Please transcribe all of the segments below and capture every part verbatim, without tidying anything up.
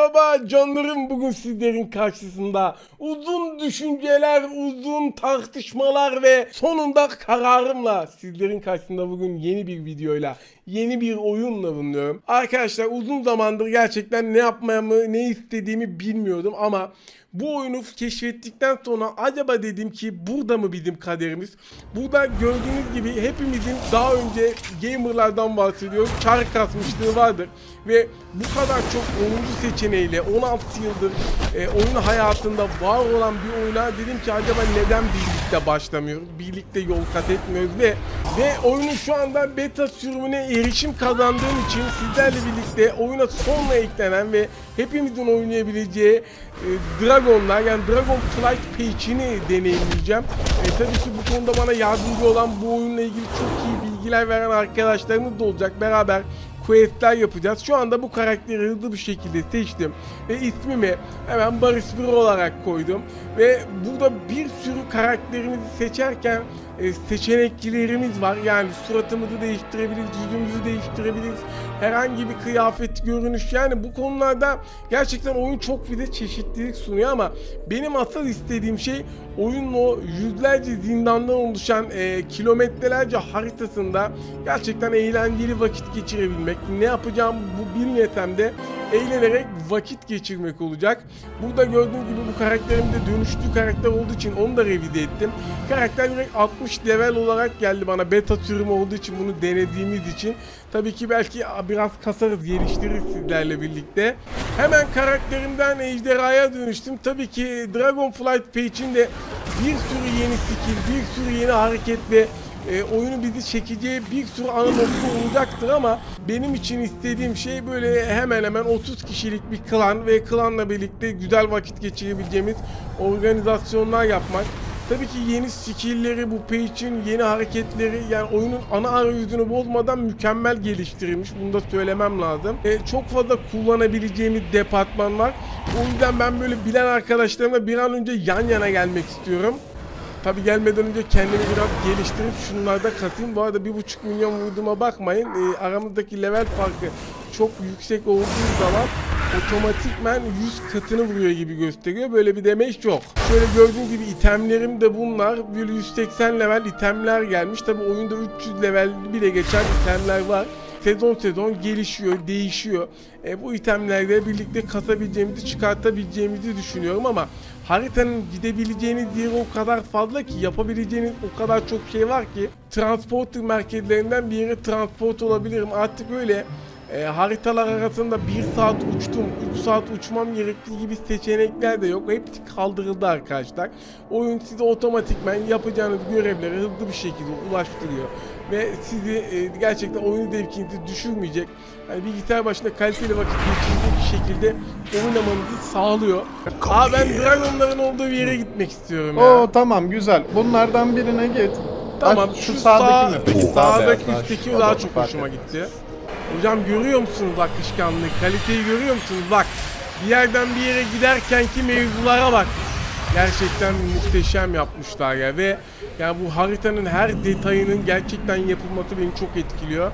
Merhaba canlarım, bugün sizlerin karşısında uzun düşünceler, uzun tartışmalar ve sonunda kararımla sizlerin karşısında bugün yeni bir videoyla, yeni bir oyunla bulunuyorum. Arkadaşlar uzun zamandır gerçekten ne yapmamı, ne istediğimi bilmiyordum ama bu oyunu keşfettikten sonra acaba dedim ki burada mı bizim kaderimiz? Burada gördüğünüz gibi hepimizin daha önce gamerlardan bahsediyoruz. Çar kasmışlığı vardır ve bu kadar çok oyuncu seçeneğiyle on altı yıldır e, oyun hayatında var olan bir oyuna dedim ki acaba neden birlikte başlamıyoruz? Birlikte yol kat etmiyoruz ve ve oyunun şu anda beta sürümüne erişim kazandığım için sizlerle birlikte oyuna sonra eklenen ve hepimizin oynayabileceği e, Dragon'lar, yani Dragon Flight Page'ini deneyimleyeceğim. E, tabii ki bu konuda bana yardımcı olan, bu oyunla ilgili çok iyi bilgiler veren arkadaşlarımız da olacak. Beraber questler yapacağız. Şu anda bu karakteri hızlı bir şekilde seçtim ve ismimi hemen Barış bir olarak koydum ve burada bir sürü karakterimizi seçerken e, seçeneklerimiz var. Yani suratımızı değiştirebiliriz, yüzümüzü değiştirebiliriz, herhangi bir kıyafet, görünüş, yani bu konularda gerçekten oyun çok bize çeşitlilik sunuyor ama benim asıl istediğim şey oyunun o yüzlerce zindandan oluşan e, kilometrelerce haritasında gerçekten eğlenceli vakit geçirebilmek. Ne yapacağım bu bilmesem de eğlenerek vakit geçirmek olacak. Burada gördüğünüz gibi bu karakterim de dönüştüğü karakter olduğu için onu da revize ettim. Karakter direkt altmış level olarak geldi bana, beta sürümü olduğu için, bunu denediğimiz için. Tabii ki belki biraz kasarız, geliştiririz sizlerle birlikte. Hemen karakterimden ejderhaya dönüştüm. Tabii ki Dragon Flight Page'in de bir sürü yeni skill, bir sürü yeni hareket ve E, oyunu bizi çekeceği bir sürü ana nokta olacaktır ama benim için istediğim şey böyle hemen hemen otuz kişilik bir klan ve klanla birlikte güzel vakit geçirebileceğimiz organizasyonlar yapmak. Tabii ki yeni skill'leri, bu page'in yeni hareketleri, yani oyunun ana arayüzünü bozmadan mükemmel geliştirilmiş. Bunu da söylemem lazım. E, çok fazla kullanabileceğimiz departman var. O yüzden ben böyle bilen arkadaşlarımla bir an önce yan yana gelmek istiyorum. Tabi gelmeden önce kendimi biraz geliştirip şunlarda katayım. Bu arada bir buçuk milyon vurduğuma bakmayın. E, aramızdaki level farkı çok yüksek olduğu zaman otomatikmen yüz katını vuruyor gibi gösteriyor. Böyle bir demeç yok. Şöyle gördüğünüz gibi itemlerim de bunlar. Böyle yüz seksen level itemler gelmiş. Tabi oyunda üç yüz level bile geçen itemler var. Sezon sezon gelişiyor, değişiyor. E, bu itemlerle birlikte katabileceğimizi, çıkartabileceğimizi düşünüyorum ama haritanın gidebileceğiniz yer o kadar fazla ki, yapabileceğiniz o kadar çok şey var ki transporter merkezlerinden bir yere transport olabilirim. Artık öyle e, haritalar arasında bir saat uçtum, üç saat uçmam gerektiği gibi seçenekler de yok. Hepsi kaldırıldı arkadaşlar. Oyun size otomatikmen yapacağınız görevleri hızlı bir şekilde ulaştırıyor ve sizi e, gerçekten oyun zevkinizi düşürmeyecek, yani bilgisayar başında kaliteli vakit geçirecek bir şekilde oynamanızı sağlıyor. Aa, ben Dragon'ların olduğu bir yere gitmek istiyorum ya. Oo tamam, güzel. Bunlardan birine git. Tamam, Bak, şu, şu sağdaki sağ, mi peki? sağdaki Daha üstteki beyaz, daha daha çok fark hoşuma ettim. gitti. Hocam görüyor musunuz akışkanlığı, kaliteyi görüyor musunuz? Bak, bir yerden bir yere giderkenki mevzulara bak. Gerçekten muhteşem yapmışlar ya ve yani bu haritanın her detayının gerçekten yapılması beni çok etkiliyor.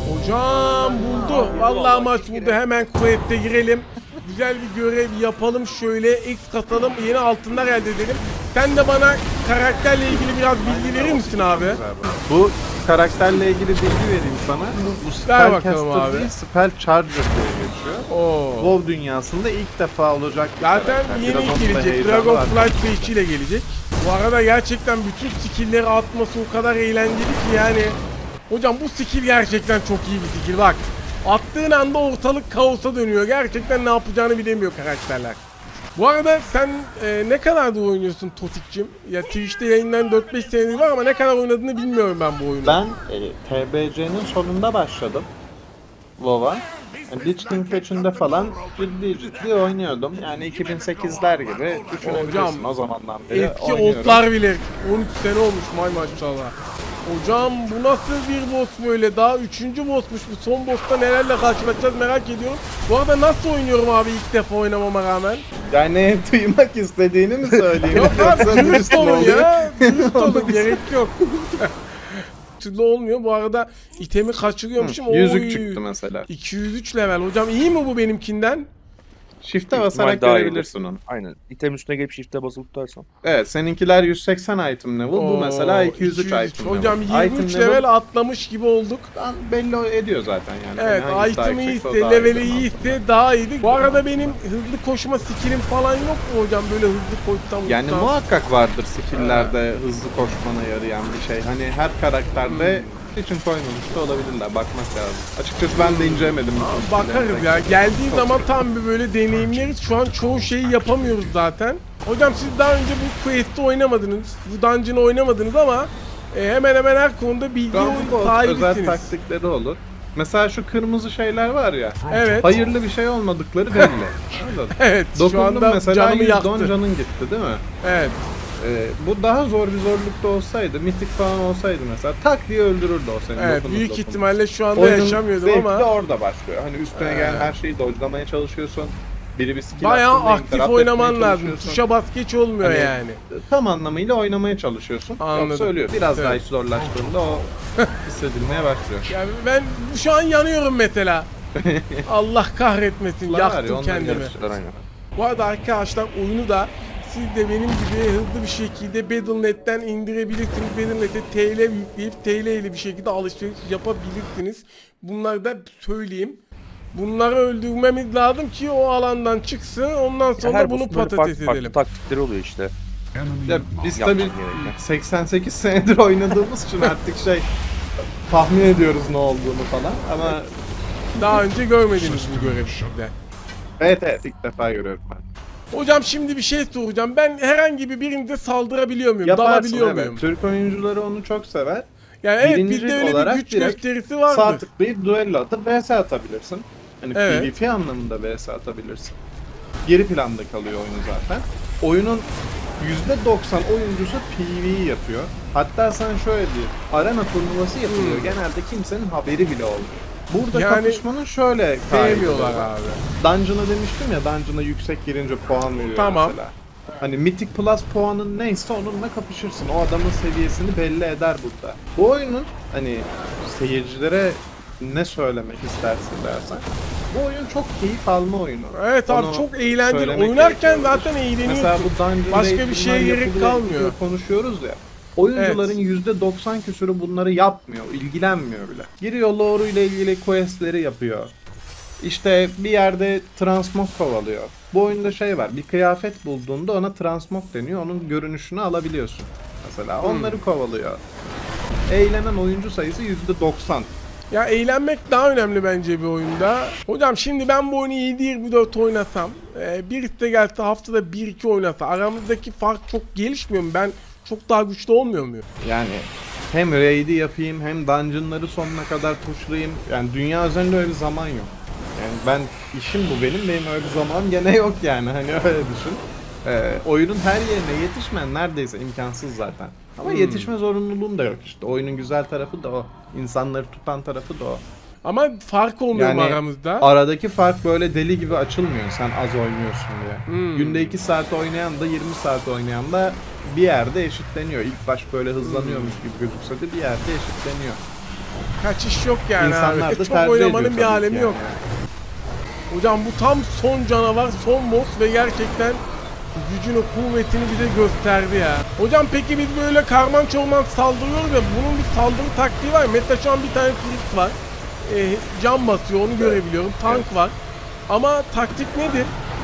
Hocam buldu. Vallahi maç buldu. Hemen quest'e girelim. Güzel bir görev yapalım, şöyle X katalım, yeni altınlar elde edelim. Sen de bana karakterle ilgili biraz bilgi verir misin abi? Bu karakterle ilgili bilgi vereyim sana. Bu Spellcaster değil, Spell Charger diye geçiyor. Oo. WoW dünyasında ilk defa olacak bir zaten karakter. yeni Biraz gelecek, Dragon Flight Page ile gelecek. Bu arada gerçekten bütün skill'leri atması o kadar eğlenceli ki yani. Hocam bu skill gerçekten çok iyi bir skill, bak. Attığın anda ortalık kaosa dönüyor. Gerçekten ne yapacağını bilemiyor karakterler. Bu arada sen e, ne kadardır oynuyorsun Totik'cim? Ya Twitch'te yayından dört beş senedir var ama ne kadar oynadığını bilmiyorum ben bu oyunu. Ben e, T B C'nin sonunda başladım WoW'a. Yani Lich King Patch'inde falan ciddi ciddi oynuyordum. Yani iki bin sekizler gibi düşünebilirsin, o zamandan beri eski oynuyorum. otlar bile on üç sene olmuş may maşallah. Hocam bu nasıl bir boss böyle? Daha üçüncü bossmuş bu. Son boss'ta nelerle karşılaşacağız merak ediyorum. Bu arada nasıl oynuyorum abi ilk defa oynamama rağmen? Yani duymak istediğini mi söyleyeyim? Yok abi, dürüst olun ya. Dürüst olun, gerek yok. Türlü olmuyor. Bu arada itemi kaçırıyormuşum. Hı, yüzük Oy. çıktı mesela. iki yüz üç level. Hocam iyi mi bu benimkinden? Shift'e Büyük ihtimal basarak daha iyi görebilirsin olur. onu. Aynen. İtem üstüne gelip shift'e basılı tutarsan. Evet, seninkiler yüz seksen item level, bu mesela iki yüz üç item level. Hocam yirmi üç Item level atlamış gibi olduk. belli ediyor zaten yani. Evet, Hani hangisi daha item'i yüksekse o iyiyse, daha leveli iyidir iyiyse mantıklı. daha iyiydi. Bu arada benim hızlı koşma skillim falan yok mu hocam? Böyle hızlı koşsam. Yani uçsam. muhakkak vardır skill'lerde hızlı koşmana yarayan bir şey. Hani her karakterde için koymamış da olabilirler. Bakmak lazım. Açıkçası ben de incelemedim. Aa, bakarız ya. Geldiği zaman tam bir böyle deneyimleriz. Şu an çoğu şeyi yapamıyoruz zaten. Hocam siz daha önce bu quest'i oynamadınız. Bu dungeon'ı oynamadınız ama e, hemen hemen her konuda bilgi Özel sahibisiniz. taktikleri olur. Mesela şu kırmızı şeyler var ya. Evet. Hayırlı bir şey olmadıkları belli. Anladın? Evet. Şu Dokundum anda mesela canımı yüz on yaktı. canın gitti değil mi? Evet. Ee, bu daha zor bir zorlukta olsaydı, mitik falan olsaydı mesela tak diye öldürürdü o seni. Evet. dokunur, Büyük dokunur. ihtimalle şu anda Oyunun yaşamıyordum zevki ama de orada başlıyor. Hani üstüne Ee. gelen her şeyi dodge'lamaya çalışıyorsun. Biri bir skill bayağı attığında aktif interrupt oynaman etmeye lazım. çalışıyorsun. Tuşa bas geç olmuyor Hani yani. Tam anlamıyla oynamaya çalışıyorsun. Anladım. Yoksa ölüyor. Biraz Evet. daha iş zorlaştığında o hissedilmeye başlıyor. Yani ben şu an yanıyorum mesela. Allah kahretmesin. Var ya, Yaktım onları kendimi. yarıştırır. Aynen. Bu arada arkadaşlar oyunu da siz de benim gibi hızlı bir şekilde Battle nokta net'ten indirebilirsiniz. Battle nokta net'e T L yükleyip T L ile bir şekilde alışveriş yapabilirsiniz. Bunları da söyleyeyim. Bunları öldürmemiz lazım ki o alandan çıksın. Ondan sonra Her bunu boss'un böyle patates farklı, edelim. farklı taktikleri oluyor işte. Ya biz Yapmam tabii gereken. seksen sekiz senedir oynadığımız için artık şey tahmin ediyoruz ne olduğunu falan ama Daha önce görmediniz bu görevi sizde. evet evet ilk defa görüyorum ben. Hocam şimdi bir şey soracağım. Ben herhangi bir birinize saldırabiliyor muyum? Yaparsın, Dalabiliyor evet. muyum? Türk oyuncuları onu çok sever. Yani evet Birinci bizde öyle bir olarak güç direkt gösterisi vardı. Sağ tıklayıp duello atıp V S atabilirsin. Hani Evet. PvP anlamında V S atabilirsin. Geri planda kalıyor oyun zaten. Oyunun yüzde doksan oyuncusu PvE yapıyor. Hatta sen şöyle diyeyim, arena turnuvası yapılıyor. Hmm. Genelde kimsenin haberi bile olmuyor. Burada Yani kapışmanın şöyle Sevmiyorlar kaideleri var. abi. Dungeon'a demiştim ya, Dungeon'a yüksek girince puan veriyor Tamam. mesela. Hani Mythic Plus puanın neyse onunla kapışırsın. O adamın seviyesini belli eder burada. Bu oyunun hani seyircilere ne söylemek istersin dersen, bu oyun çok keyif alma oyunu. Evet abi Onu çok eğlenceli. söylemek Oynarken gerekiyor. zaten eğleniyorsun. Mesela bu Dungeon Başka Raid bir şeye bunlar gerek yapılıyor, kalmıyor. ediyor, konuşuyoruz ya. Oyuncuların Evet. yüzde doksan küsürü bunları yapmıyor, ilgilenmiyor bile. Giriyor lore ile ilgili questleri yapıyor. İşte bir yerde transmog kovalıyor. Bu oyunda şey var, bir kıyafet bulduğunda ona transmog deniyor, onun görünüşünü alabiliyorsun. Mesela Hmm. onları kovalıyor. Eğlenen oyuncu sayısı yüzde doksan. Ya eğlenmek daha önemli bence bir oyunda. Hocam şimdi ben bu oyunu yedi yirmi dört oynasam, e, birisi de gelse haftada bir iki oynasa aramızdaki fark çok gelişmiyor mu? Ben çok daha güçlü olmuyor muyum? Yani hem raid'i yapayım hem dungeon'ları sonuna kadar pushlayayım. Yani dünya üzerinde öyle bir zaman yok. Yani ben işim bu benim, benim öyle bir zaman gene yok yani, hani öyle düşün. Ee, oyunun her yerine yetişmen neredeyse imkansız zaten. Ama Hmm. yetişme zorunluluğun da yok işte. Oyunun güzel tarafı da o. İnsanları tutan tarafı da o. Ama fark olmuyor mu Yani aramızda? aradaki fark böyle deli gibi açılmıyor sen az oynuyorsun diye. Hmm. Günde iki saat oynayan da yirmi saat oynayan da bir yerde eşitleniyor. İlk baş böyle hızlanıyormuş gibi gözükse de bir yerde eşitleniyor. Kaçış yok yani İnsanlar abi. da Çok tercih oynamanın ediyor bir tabii alemi ki yok. yani. Hocam bu tam son canavar, son boss ve gerçekten gücünü, kuvvetini bize gösterdi ya. Hocam peki biz böyle karman çorman saldırıyoruz ya, bunun bir saldırı taktiği var mı? Mesela şu an bir tane priest var. Ee, can basıyor, onu görebiliyorum. Tank var. Ama taktik nedir?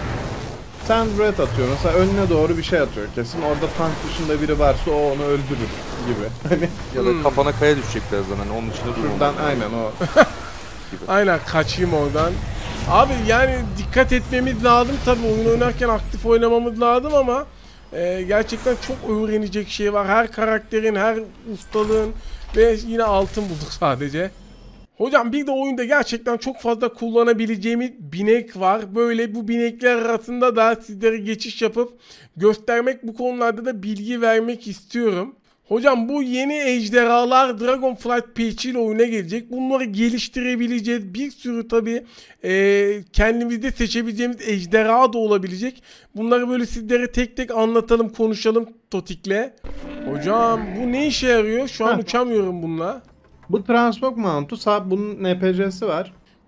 Sen red atıyor mesela, önüne doğru bir şey atıyor kesin. Orada tank dışında biri varsa o onu öldürür gibi. Hani Ya da Hmm. kafana kaya düşecek birazdan hani onun içinde durmaman şuradan lazım. aynen o. Aynen, kaçayım oradan. Abi yani dikkat etmemiz lazım tabii, oyun oynarken aktif oynamamız lazım ama e, gerçekten çok öğrenecek şey var. Her karakterin, her ustalığın ve yine altın bulduk sadece. Hocam bir de oyunda gerçekten çok fazla kullanabileceğimiz binek var. Böyle bu binekler arasında da sizlere geçiş yapıp göstermek, bu konularda da bilgi vermek istiyorum. Hocam bu yeni ejderhalar Dragonflight patch ile oyuna gelecek. Bunları geliştirebileceğiz. Bir sürü tabi e, kendimizde seçebileceğimiz ejderha da olabilecek. Bunları böyle sizlere tek tek anlatalım, konuşalım Totik'le. Hocam bu ne işe yarıyor? Şu an Heh. uçamıyorum bununla. Bu Transmog Mount'u sağ, bunun N P C'si var.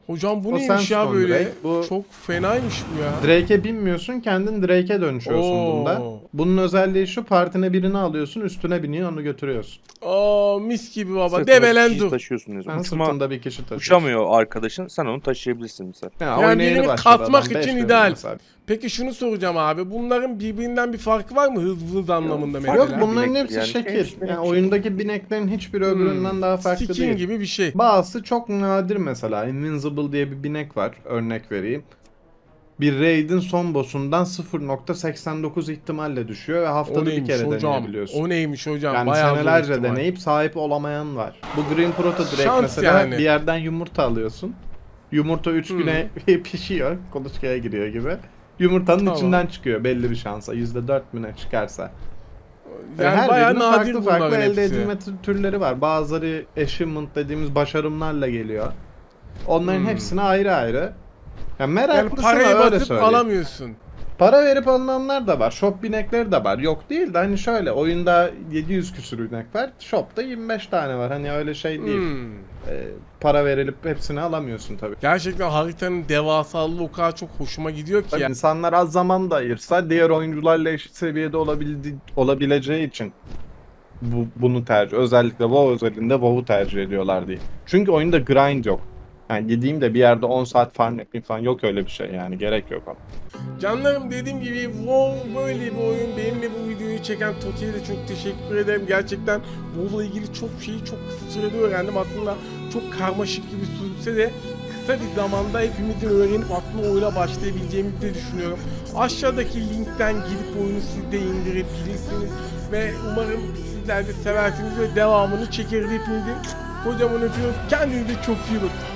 Hocam bu O neymiş ya Sandstone böyle? Drake, bu- Çok fenaymış bu ya. Drake'e binmiyorsun, kendin Drake'e dönüşüyorsun Oo. bunda. Bunun özelliği şu, partine birini alıyorsun, üstüne biniyor, onu götürüyorsun. Aa mis gibi baba. Sırtında bir Debelen kişi dur. taşıyorsun Sen diyorsun. Uçma, sırtında bir kişi taşıyorsun. uçamıyor arkadaşın, sen onu taşıyabilirsin mesela. Ya, Yani oyuna yeni birini başladı katmak adam, beş için bölüm ideal. mesela. Peki şunu soracağım abi. Bunların birbirinden bir farkı var mı hız hız anlamında mesela? Yok, bunların Binek- hepsi yani şekil. hepsi binek Yani şey. oyundaki bineklerin hiçbiri öbüründen daha farklı Skin değil. gibi bir şey. Bazısı çok nadir mesela. Invincible diye bir binek var. Örnek vereyim. Bir raid'in son boss'undan sıfır nokta seksen dokuz ihtimalle düşüyor ve O haftada bir neymiş kere hocam? deneyebiliyorsun. O neymiş hocam? Yani Bayağı zor senelerce ihtimal. deneyip sahip olamayan var. Bu Green Proto Drake Şans mesela, yani. bir yerden yumurta alıyorsun. Yumurta üç Hmm. güne pişiyor. Kuluçkaya giriyor gibi. Yumurtanın Tamam. içinden çıkıyor belli bir şansa. yüzde dört mü ne çıkarsa. Yani Her bayağı birinin nadir farklı farklı bunların elde hepsi. edilme tür- türleri var. Bazıları achievement dediğimiz başarımlarla geliyor. Onların Hmm. hepsine ayrı ayrı. Ya Yani meraklısına parayı öyle basıp söyleyeyim. alamıyorsun. Para verip alınanlar da var. Shop binekleri de var. Yok değil de hani şöyle, oyunda yedi yüz küsür binek var. Shop'ta yirmi beş tane var. Hani öyle şey değil. Hmm. Ee, para verilip hepsini alamıyorsun tabii. Gerçekten haritanın devasalığı o kadar çok hoşuma gidiyor ki. Tabii ya. İnsanlar az zaman da ayırsa diğer oyuncularla eşit seviyede olabildi, olabileceği için bu, bunu tercih, özellikle WoW özelinde WoW'u tercih ediyorlar diye. Çünkü oyunda grind yok. Yani gideyim de bir yerde on saat farm yapayım falan, yok öyle bir şey yani, gerek yok ama. Canlarım, dediğim gibi WoW böyle bir oyun. Benimle bu videoyu çeken Toti'ye de çok teşekkür ederim. Gerçekten WoW'la ilgili çok şeyi çok kısa sürede öğrendim. Aslında çok karmaşık gibi sürse de kısa bir zamanda hepimizin öğrenip aslında oyuna başlayabileceğimizi de düşünüyorum. Aşağıdaki linkten girip oyunu siz de indirebilirsiniz. Ve umarım sizler de seversiniz ve devamını çekeriz hepinizin. Kocaman öpüyorum. Kendinize çok iyi bakın.